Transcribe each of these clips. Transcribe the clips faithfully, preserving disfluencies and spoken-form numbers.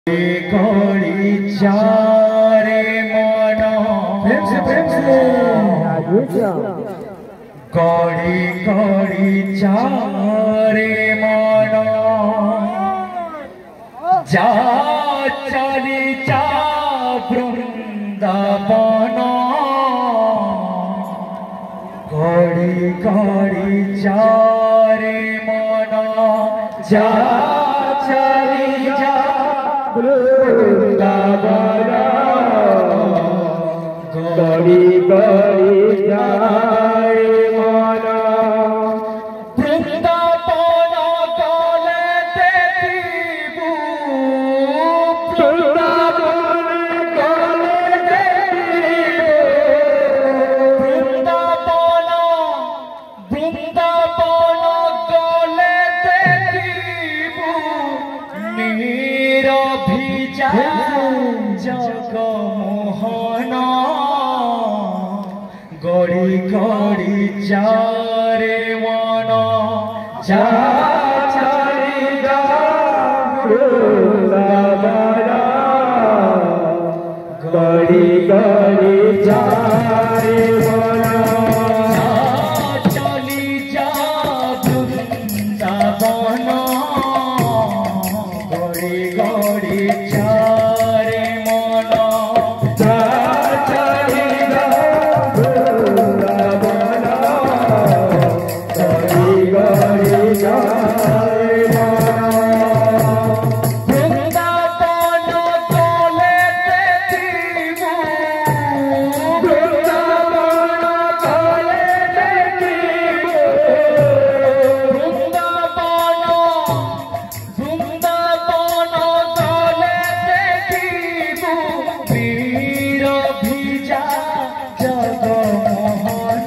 घड़ी चारे मनो प्रेम से प्रेम से घड़ी घड़ी चारे मनो जा चली जा वृंदावन घड़ी घड़ी चारे मनो जा चली जा वृंदावन गड़ी गड़ी जाए मन वृंदावन गले देखिबू वृंदावन गले देखिबू वृंदावन वृंदावन गले देखिबू नीरभिजा जगमोहन गड़ी गड़ी चारे मन जा चली जा वृंदावन गड़ी गड़ी चारे मन जा चली जा वृंदावन गड़ी गड़ी चारे मन जा चली जा वृंदावन गड़ी गड़ी चारे मन वृंदावन गले देखिबू वृंदावन गले देखिबू वृंदावन वृंदावन गले देखिबू नीरभिजा जगमोहन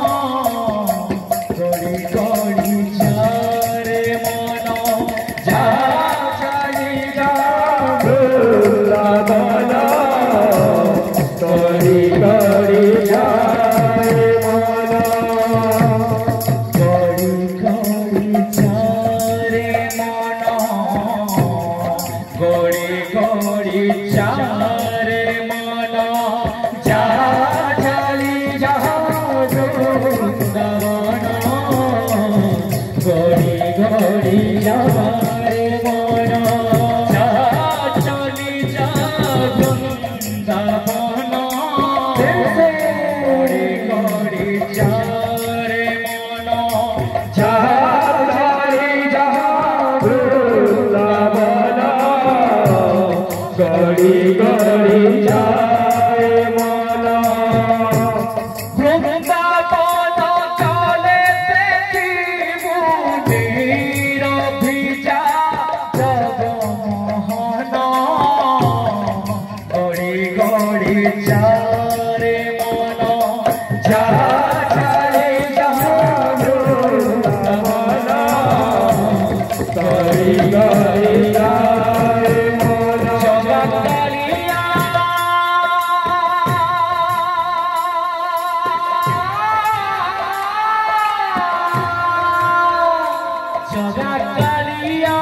गड़ी गड़ी चारे मन जा चली जा वृंदावन गड़ी गड़ी चारे मन गड़ी गड़ी चारे मन गड़ी गड़ी चारे मन जा चली जा वृंदावन गड़ी गड़ी चारे मन जा चली जा वृंदावन गड़ी गड़ी चारे मन जा चली जा वृंदावन गड़ी गड़ी चारे मन वृंदावन गले देखिबू नीरभिजा जगमोहन गड़ी गड़ी चारे मन जा चली जा वृंदावन गड़ी गड़ी चारे मन जगकालिया जगकालिया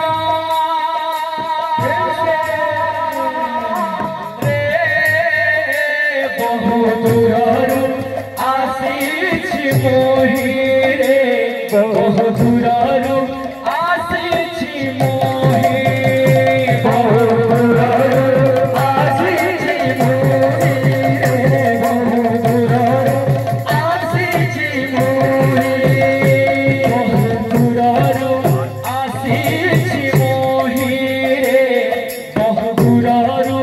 रे बहु दूररू आसीछि मोहि रे बहु दूररू आसीछि मोहि बहु दूररू आसीछि मोहि रे बहु दूररू आसीछि मोहि बहु दूररू आसीछि मोहि रे बहु दूररू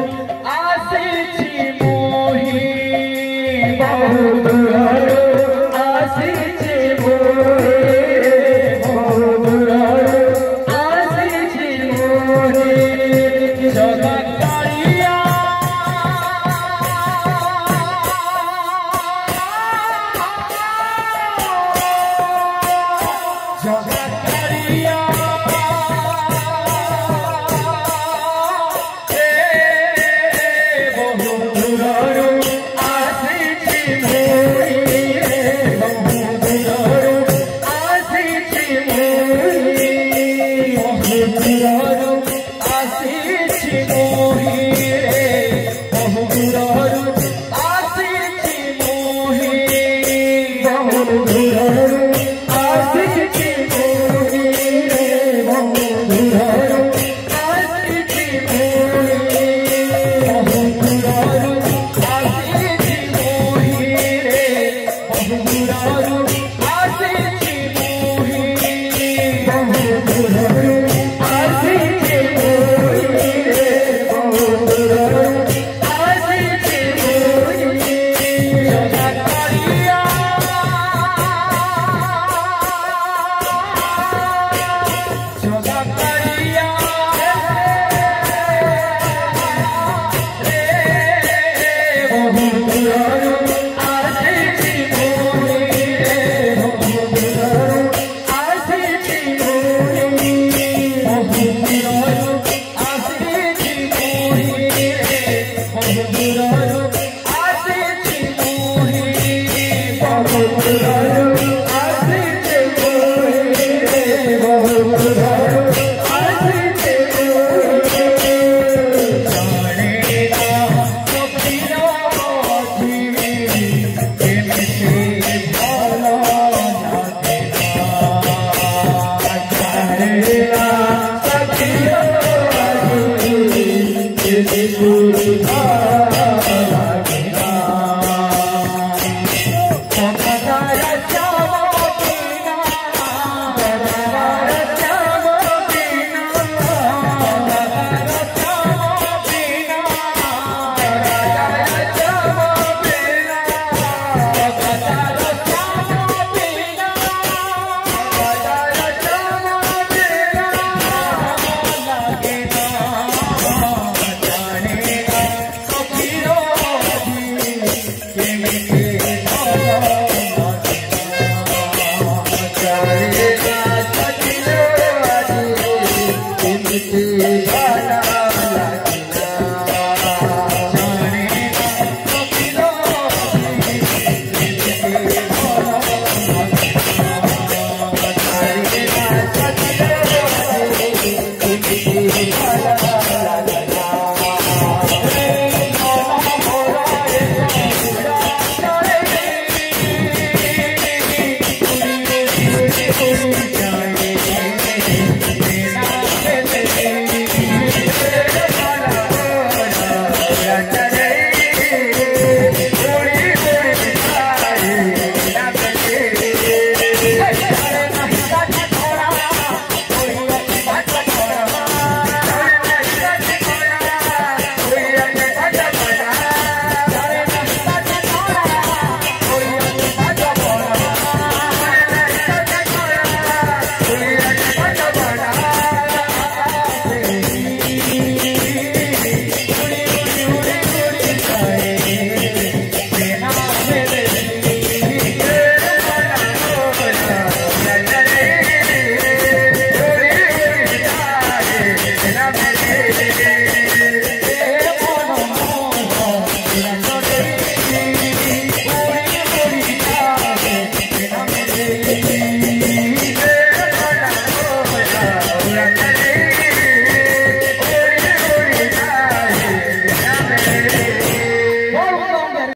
आसीछि मोहि बहु दूररू आसीछि Hare